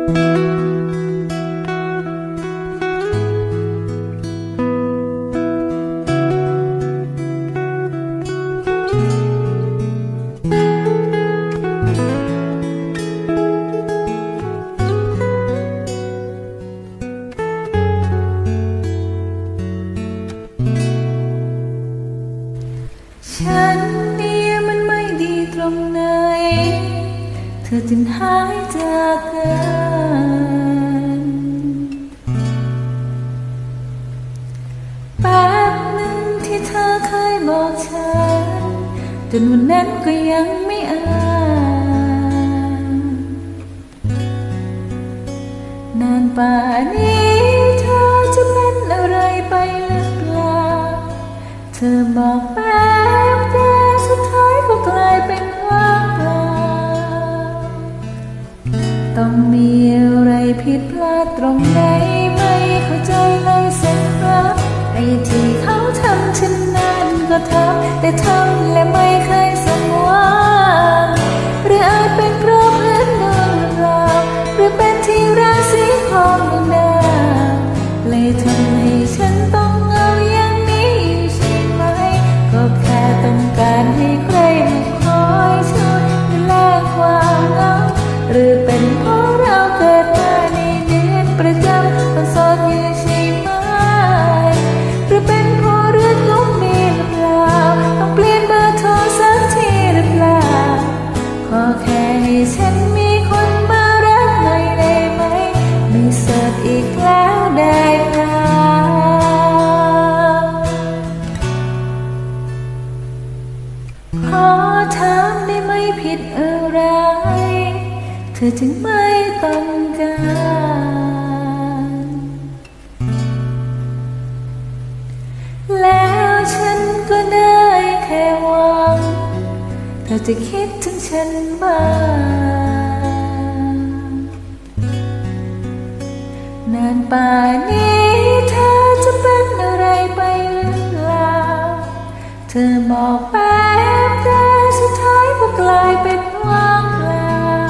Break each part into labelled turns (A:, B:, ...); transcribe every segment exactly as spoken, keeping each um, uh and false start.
A: ฉันเนี่ยมันไม่ดีตรงไหนเธอจึงหายจากกันแป๊บหนึ่งที่เธอเคยบอกฉันจนวันนั้นก็ยังไม่อ่านนานป่านนี้เธอจะเป็นอะไรไปหรือเปล่าเธอบอกแป๊บแต่สุดท้ายก็กลายเป็นว่างเปล่าต้องมีอะไรผิดพลาดตรงไหนไม่เข้าใจเลยสักครั้งไอ้ที่เขาทำฉันนั้นก็ทำแต่ทำและไม่เคยสมหวังหรืออาจเป็นเพราะเพื่อนดวงเราหรือเป็นที่ราศีของดวงดาวเลยทำให้ฉันต้องเหงาอย่างนี้ใช่ไหมก็แค่ต้องการให้ใครมาคอยช่วยดูแลความเหงาหรือเป็นเพราะเราเกิดมาในเดือนประจำวันโสดอยู่ใช่ไหมหรือเป็นเพราะเรื่องลูกมีหรือเปล่าต้องเปลี่ยนเบอร์โทรสักทีหรือเปล่าขอแค่ให้ฉันมีคนมารักหน่อยได้ไหมไม่โสดอีกแล้วได้เปล่าขอถามได้ไหมผิดอะไรเธอจึงไม่ต้องการแล้วฉันก็ได้แค่หวังเธอจะคิดถึงฉันบ้างนานป่านนี้เธอจะเป็นอะไรไปหรือเปล่าเธอบอกแป๊บแต่สุดท้ายก็กลายเป็นว่างเปล่า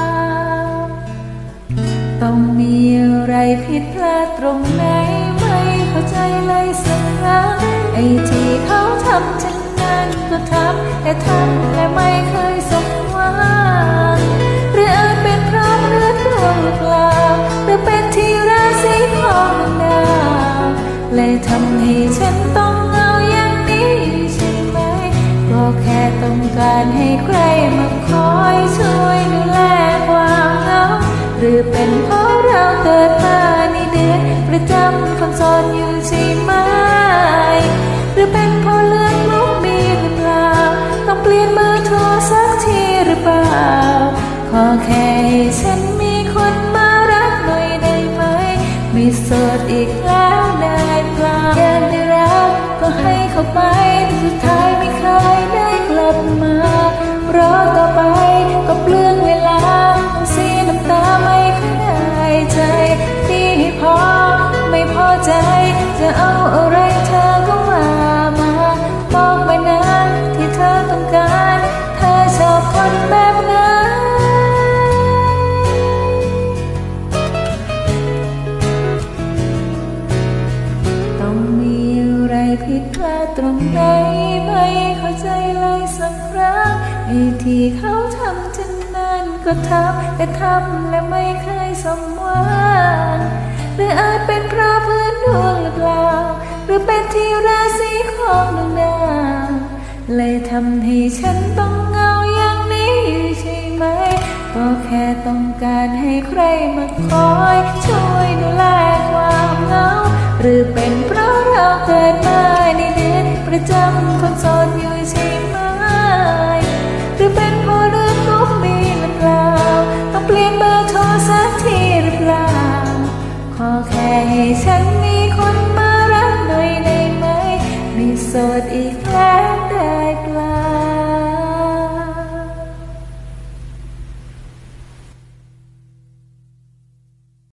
A: ต้องมีอะไรผิดพลาดตรงไหนไม่เข้าใจเลยสักครั้งไอ้ที่เขาทำฉันนั้นก็ทำแต่ทำและไม่เคยสมหวังหรืออาจเป็นเพราะเลือดดวงหรือเปล่าหรือเป็นที่ราศีของดาวเลยทำให้ฉันต้องเหงาอย่างนี้ใช่ไหมก็แค่ต้องการให้ใครมาคอยช่วยดูแลความเหงาหรือเป็นเพราะเราเกิดมาในเดือนประจำคนโสดอยู่ใช่ไหมหรือเป็นเพราะเรื่องลูกมีหรือเปล่าต้องเปลี่ยนเบอร์โทรสักทีหรือเปล่าขอแค่ให้ฉันมีคนมารักหน่อยได้ไหมไม่โสดอีกแล้วได้เปล่าอยากได้รักก็ให้เข้าไปแต่สุดท้ายไม่เคยได้กลับมารอต่อไปก็เปลืองเวลาเสียน้ำตาไม่เคยได้ใจดีให้พอไม่พอใจจะเอาอะไรเธอก็ว่ามาบอกมานะที่เธอต้องการเธอชอบคนแบบไหนต้องมีอะไรผิดพลาดตรงไหนไม่เข้าใจเลยสักครั้งไอ้ที่เขาทำฉันนั้นก็ทำแต่ทำและไม่เคยสมหวังหรืออาจเป็นเพราะเพื่อนดวงหรือเปล่าหรือเป็นที่ราศีของดวงดาวเลยทำให้ฉันต้องเหงาอย่างนี้ใช่ไหมก็แค่ต้องการให้ใครมาคอยช่วยดูแลความเหงาหรือเป็นเพราะเราเกิดมาในเดือนประจำคนโสดอยู่